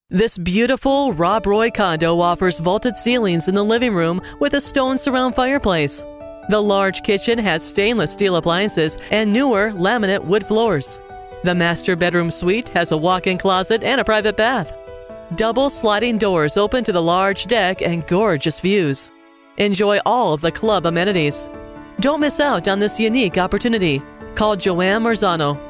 This beautiful Rob Roy condo offers vaulted ceilings in the living room with a stone surround fireplace. The large kitchen has stainless steel appliances and newer laminate wood floors. The master bedroom suite has a walk-in closet and a private bath. Double sliding doors open to the large deck and gorgeous views. Enjoy all of the club amenities. Don't miss out on this unique opportunity. Call Joanne Marzano